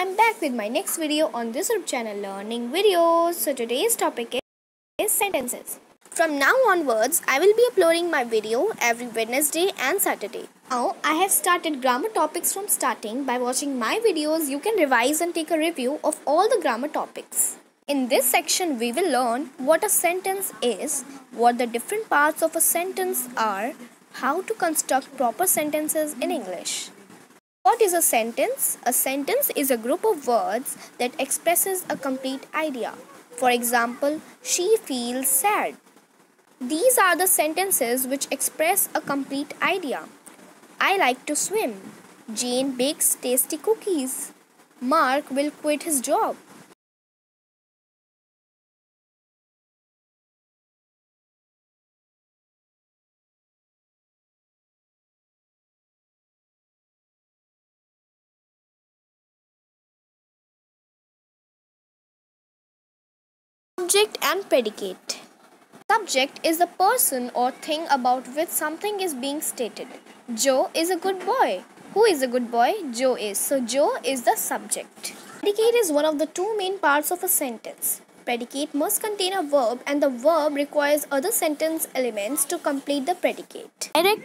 I'm back with my next video on this YouTube channel Learning Videos. So today's topic is sentences. From now onwards, I will be uploading my video every Wednesday and Saturday. Now, I have started grammar topics from starting. By watching my videos, you can revise and take a review of all the grammar topics. In this section, we will learn what a sentence is, what the different parts of a sentence are, how to construct proper sentences in English. What is a sentence? A sentence is a group of words that expresses a complete idea. For example, she feels sad. These are the sentences which express a complete idea. I like to swim. Jane bakes tasty cookies. Mark will quit his job. Subject and predicate. Subject is the person or thing about which something is being stated. Joe is a good boy. Who is a good boy? Joe is. So Joe is the subject. Predicate is one of the two main parts of a sentence. Predicate must contain a verb and the verb requires other sentence elements to complete the predicate. Direct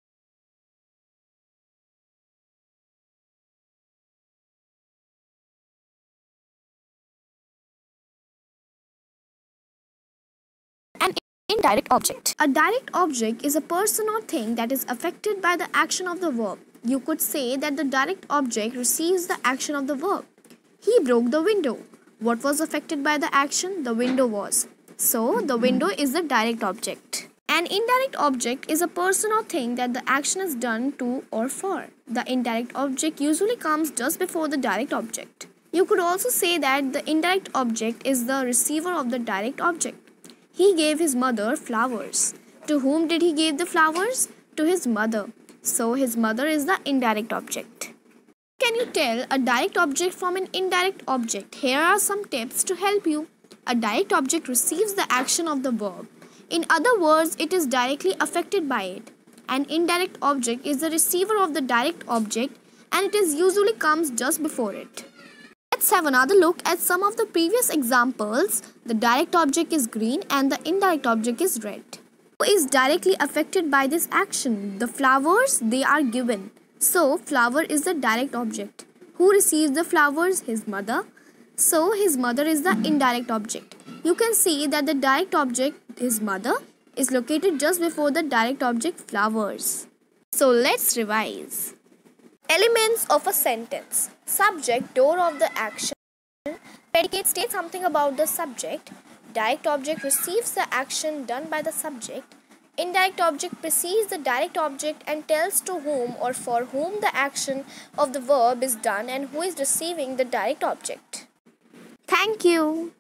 and indirect object. A direct object is a person or thing that is affected by the action of the verb. You could say that the direct object receives the action of the verb. He broke the window. What was affected by the action? The window was. So, the window is the direct object. An indirect object is a person or thing that the action is done to or for. The indirect object usually comes just before the direct object. You could also say that the indirect object is the receiver of the direct object. He gave his mother flowers. To whom did he give the flowers? To his mother. So his mother is the indirect object. Can you tell a direct object from an indirect object? Here are some tips to help you. A direct object receives the action of the verb. In other words, it is directly affected by it. An indirect object is the receiver of the direct object and it is usually comes just before it. Let's have another look at some of the previous examples. The direct object is green and the indirect object is red. Who is directly affected by this action? The flowers, they are given. So, flower is the direct object. Who receives the flowers? His mother. So, his mother is the indirect object. You can see that the direct object, his mother, is located just before the direct object, flowers. So, let's revise. Elements of a sentence. Subject, door of the action. Predicate states something about the subject. Direct object receives the action done by the subject. Indirect object precedes the direct object and tells to whom or for whom the action of the verb is done and who is receiving the direct object. Thank you.